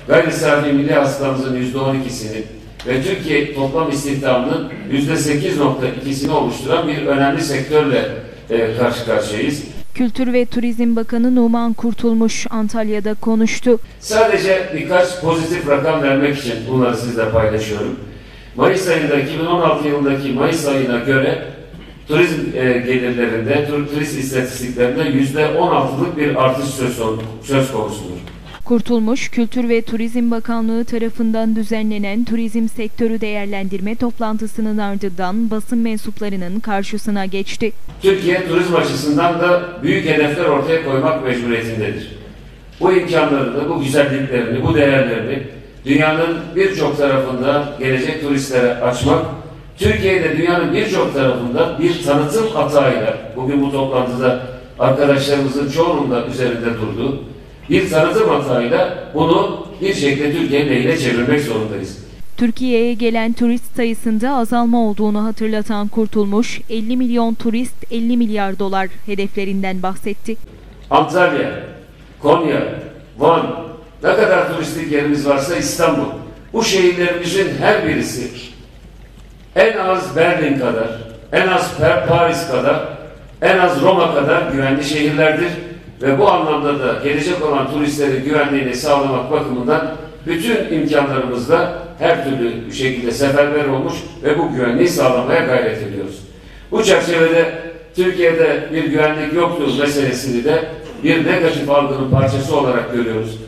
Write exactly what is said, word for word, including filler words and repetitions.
gayri safi milli hasılamızın yüzde on ikisini ve Türkiye toplam istihdamının yüzde sekiz nokta ikisini oluşturan bir önemli sektörle e, karşı karşıyayız. Kültür ve Turizm Bakanı Numan Kurtulmuş Antalya'da konuştu. Sadece birkaç pozitif rakam vermek için bunları sizle paylaşıyorum. Mayıs ayında, iki bin on altı yılındaki Mayıs ayına göre turizm e, gelirlerinde, tur, turist istatistiklerinde yüzde on altılık bir artış söz, söz konusudur. Kurtulmuş, Kültür ve Turizm Bakanlığı tarafından düzenlenen turizm sektörü değerlendirme toplantısının ardından basın mensuplarının karşısına geçti. Türkiye turizm açısından da büyük hedefler ortaya koymak mecburiyetindedir. Bu imkanlarını, bu güzelliklerini, bu değerlerini dünyanın birçok tarafında gelecek turistlere açmak, Türkiye'de dünyanın birçok tarafında bir tanıtım hatağıyla, bugün bu toplantıda arkadaşlarımızın çoğunun da üzerinde durduğu, bir tanıtım hatayla bunu bir şekilde Türkiye'nin lehine çevirmek zorundayız. Türkiye'ye gelen turist sayısında azalma olduğunu hatırlatan Kurtulmuş, elli milyon turist elli milyar dolar hedeflerinden bahsetti. Antalya, Konya, Van, ne kadar turistik yerimiz varsa İstanbul. Bu şehirlerimizin her birisi en az Berlin kadar, en az Paris kadar, en az Roma kadar güvenli şehirlerdir. Ve bu anlamda da gelecek olan turistlerin güvenliğini sağlamak bakımından bütün imkanlarımızla her türlü şekilde seferber olmuş ve bu güvenliği sağlamaya gayret ediyoruz. Bu çerçevede Türkiye'de bir güvenlik yoktur meselesini de bir negatif algının parçası olarak görüyoruz.